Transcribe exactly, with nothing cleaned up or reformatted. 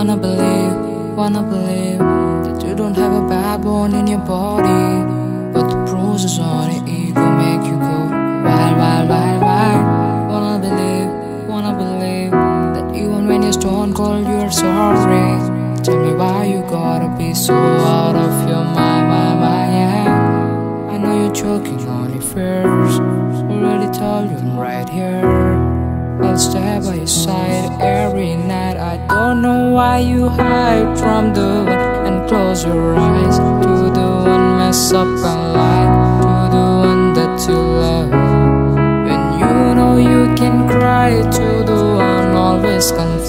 Wanna believe, wanna believe that you don't have a backbone in your body, but the bruises on your ego make you go wild, wild, wild, wild. Wanna believe, wanna believe that even when you're stone cold you're sorry. Tell me why you gotta be so out of your mind, mind, mind, yeah. I know you're choking on your fears, already told you I'm right here. I'll stay by your side every night. I don't know why you hide from the one and close your eyes to the one mess up and lie to the one that you love. When you know you can cry to the one always confess.